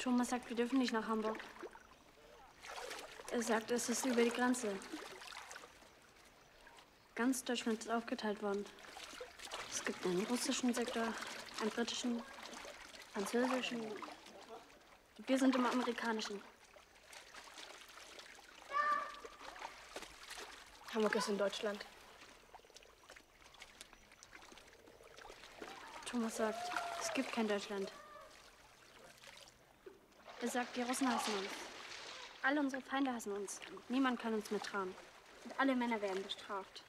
Thomas sagt, wir dürfen nicht nach Hamburg. Er sagt, es ist über die Grenze. Ganz Deutschland ist aufgeteilt worden. Es gibt einen russischen Sektor, einen britischen, französischen. Und wir sind im amerikanischen. Hamburg ist in Deutschland. Thomas sagt, es gibt kein Deutschland. Er sagt, die Russen hassen uns. Alle unsere Feinde hassen uns. Niemand kann uns mehr trauen. Und alle Männer werden bestraft.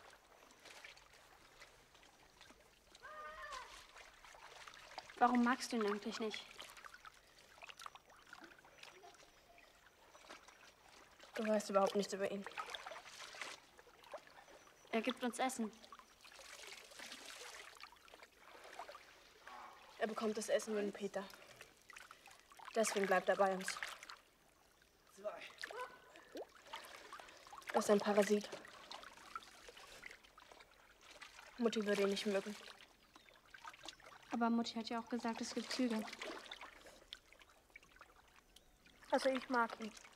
Warum magst du ihn eigentlich nicht? Du weißt überhaupt nichts über ihn. Er gibt uns Essen. Er bekommt das Essen mit dem Peter. Deswegen bleibt er bei uns. Er ist ein Parasit. Mutti würde ihn nicht mögen. Aber Mutti hat ja auch gesagt, es gibt Züge. Also ich mag ihn.